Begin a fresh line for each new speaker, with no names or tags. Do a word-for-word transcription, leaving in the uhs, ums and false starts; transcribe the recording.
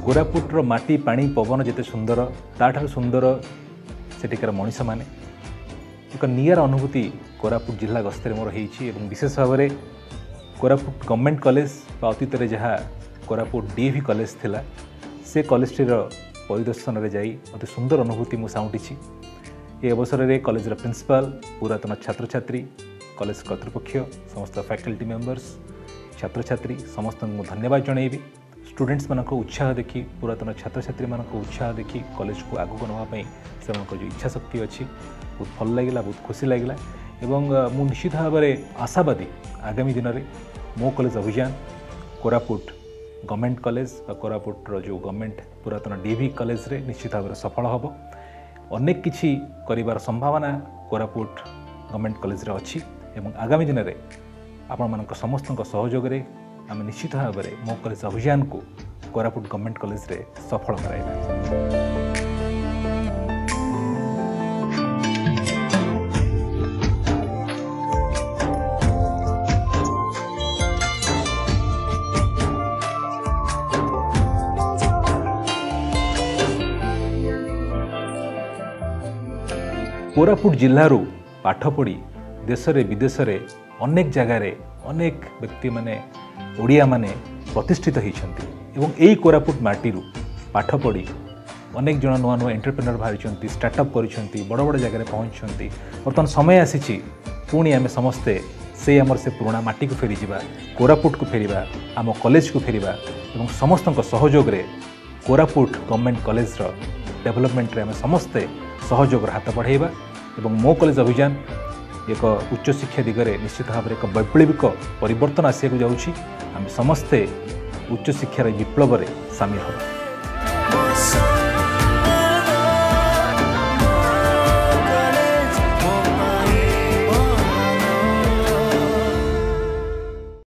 कोरापुटर माटी पानी पवन जिते सुंदर ताठार सुंदर सेठिकार मनीष मैंने एक नियर अनुभूति कोरापुट जिला गस्तर मोर होती विशेष भाव में कोरापुट गवर्नमेंट कॉलेज अतीत में जहाँ कोरापुट डीएवी कॉलेज थिला से कॉलेज परिदर्शन में जाई अति सुंदर अनुभूति मुझे साउंटी ये अवसर में कॉलेज प्रिंसिपल पुरातन छात्र छात्री कॉलेज कर्तृपक्ष समस्त फैकल्टी मेंबर्स छात्र छात्री समस्त धन्यवाद जनइबी स्टूडेंट्स मान उत्साह देखी पुरातन छात्र छात्री मान उत्साह देखी कॉलेज को आगक नापी से जो इच्छा शक्ति अच्छी बहुत भल लगे बहुत खुशी लगे एवं मु निश्चित भाव में आशावादी आगामी दिन में मो कॉलेज अभियान कोरापुट गवर्नमेंट कॉलेज कोरापुटर जो गवर्नमेंट पुरातन डीवी कॉलेज रे निश्चित भाव में सफल हम अनेक किछि करिवार संभावना कोरापुट गवर्नमेंट कॉलेज रे अच्छी एवं आगामी दिन में आपण मानक समस्त सहयोग रे आम निश्चित भाव में मो कॉलेज अभियान को कोरापुट गवर्नमेंट कॉलेज रे सफल कराइबा। कोरापुट जिल्लारू पाठ पढ़ी देश रे विदेश रे अनेक जगार अनेक व्यक्ति माने ओडिया माने प्रतिष्ठित होती एवं यही कोरापुट माटीरू पाठ पढ़ी अनेक जन नुआ नुआ एंटरप्रेन्योर बाहरी स्टार्टअप कर बड़ बड़ जगह पहुँचती बर्तमान समय आसी पुणी आम समस्ते से आमर से पुराणा माटी को फेरी जावा कोरापुट को फेरिबा आम कॉलेज को फेरिबा एवं समस्त सहयोग रे कोरापुट गवर्नमेंट कॉलेज रो डेवलपमेंट रे आम समस्ते सहयोग हाथ बढ़ाइबा एवं मो कॉलेज अभियान एक उच्च शिक्षा दिगरे निश्चित भाव में एक वैप्लविक परिवर्तन आसिया जाऊँगी आम समस्ते उच्च शिक्षार विप्लव में सामिल हो।